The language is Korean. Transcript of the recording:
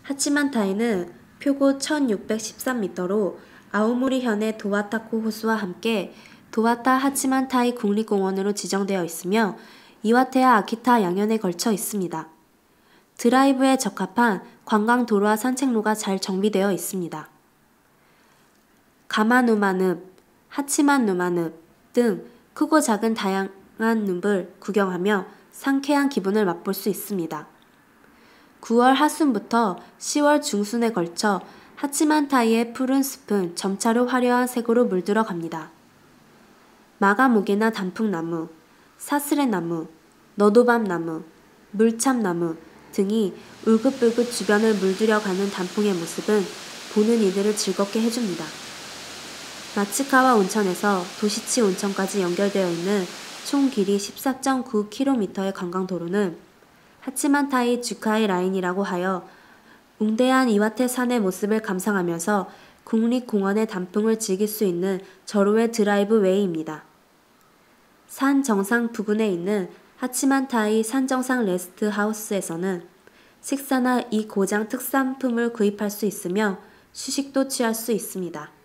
하치만타이는 표고 1613m로 아오모리현의 도와타코 호수와 함께 도와타 하치만타이 국립공원으로 지정되어 있으며 이와테와 아키타 양연에 걸쳐 있습니다. 드라이브에 적합한 관광도로와 산책로가 잘 정비되어 있습니다. 가마누마늪, 하치만누마늪 등 크고 작은 다양한 늪을 구경하며 상쾌한 기분을 맛볼 수 있습니다. 9월 하순부터 10월 중순에 걸쳐 하치만타이의 푸른 숲은 점차로 화려한 색으로 물들어 갑니다. 마가무게나 단풍나무, 사스레나무, 너도밤나무, 물참나무 등이 울긋불긋 주변을 물들여가는 단풍의 모습은 보는 이들을 즐겁게 해줍니다. 마츠카와 온천에서 도시치 온천까지 연결되어 있는 총 길이 14.9km의 관광도로는 하치만타이 주카이 라인이라고 하여 웅대한 이와테 산의 모습을 감상하면서 국립공원의 단풍을 즐길 수 있는 절호의 드라이브 웨이입니다. 산 정상 부근에 있는 하치만타이 산정상 레스트 하우스에서는 식사나 이 고장 특산품을 구입할 수 있으며 휴식도 취할 수 있습니다.